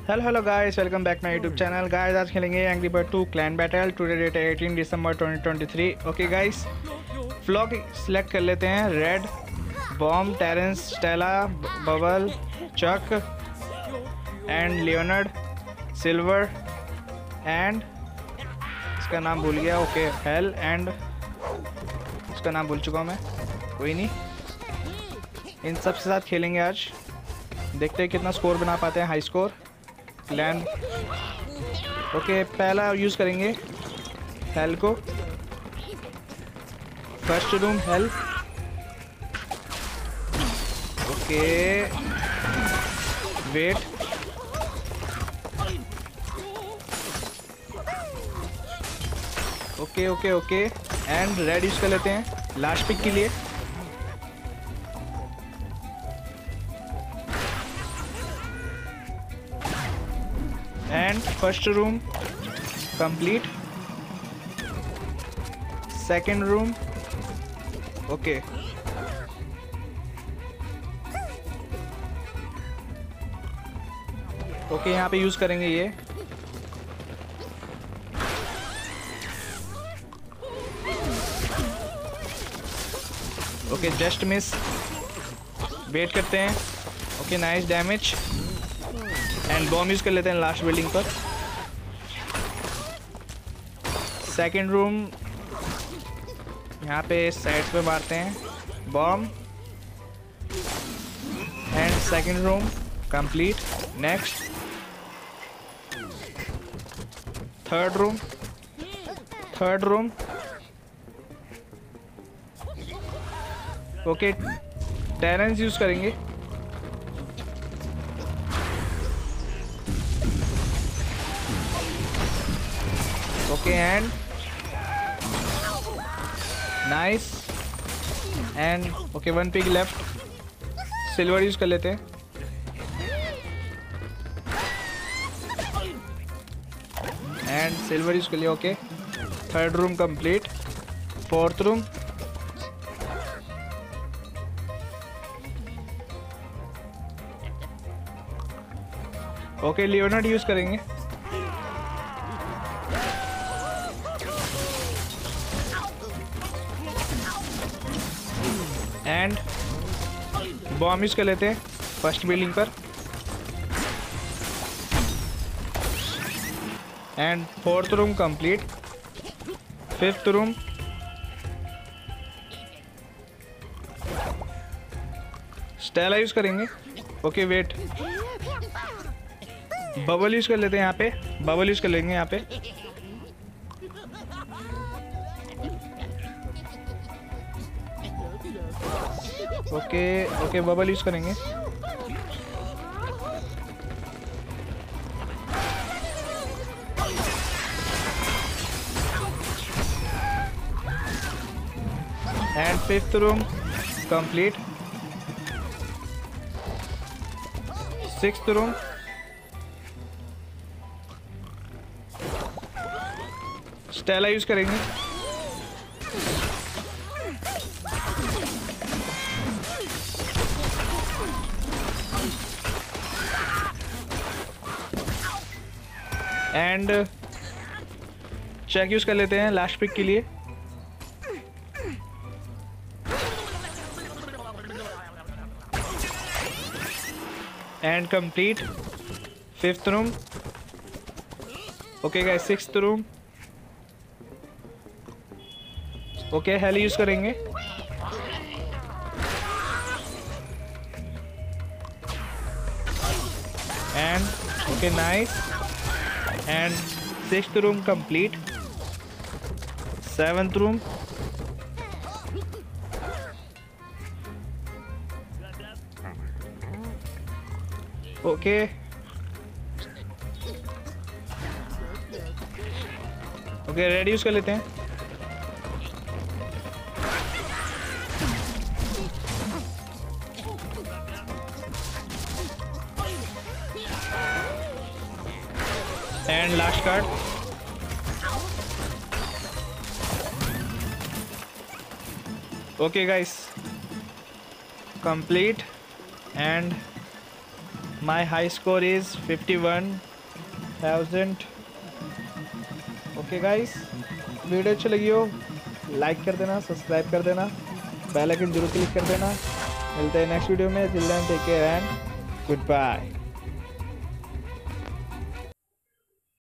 Hello guys, welcome back my YouTube channel. Guys आज खेलेंगे angry bird 2 clan battle. Today date है 18 दिसंबर 2023। Okay guys, flock select कर लेते हैं। Red, Bomb, Terence, Stella, Bubble, Chuck and Leonard, Silver and इसका नाम भूल गया। ओके, हेल एंड इसका नाम भूल चुका हूँ मैं, कोई नहीं। इन सब के साथ खेलेंगे आज। देखते हैं कितना स्कोर बना पाते हैं, हाई स्कोर। क्लैन ओके, पहला यूज़ करेंगे हेल को। First room Hal. Okay, wait. Okay okay okay and Red use कर लेते हैं लास्ट पिक के लिए। And first room complete. Second room okay. Okay, यहाँ पे यूज़ करेंगे ये। Okay, just miss. वेट करते हैं। Okay, nice damage and Bomb use कर लेते हैं लास्ट बिल्डिंग पर। सेकेंड रूम यहाँ पे साइड पे मारते हैं Bomb and second room complete. Next third room okay, Terence use करेंगे। Okay and nice and okay, one pig left. Silver use कर लेते हैं। एंड सिल्वर यूज़ कर लिया। Okay, third room complete. Fourth room okay, Leonard use करेंगे। And Bomb use कर लेते हैं फर्स्ट बिल्डिंग पर। And fourth room complete. Fifth room Stella use करेंगे। Okay, wait. बबल यूज़ कर लेते हैं यहाँ पे। बबल यूज़ कर लेंगे यहाँ पे। ओके ओके, बबल यूज़ करेंगे। And fifth room complete. Sixth room Stella use करेंगे। एंड चेक यूज़ कर लेते हैं लास्ट पिक के लिए। And complete fifth room. Okay guys, sixth room okay, Hal use करेंगे। And okay, nice and sixth room complete. Seventh room okay. Okay, Red use कर लेते हैं। And last card okay guys, complete and my high score is 51,000। Okay guys, video अच्छी लगी हो like कर देना, subscribe कर देना, बेल आइकन जरूर क्लिक कर देना। मिलते हैं नेक्स्ट वीडियो में। Till then take care and good bye.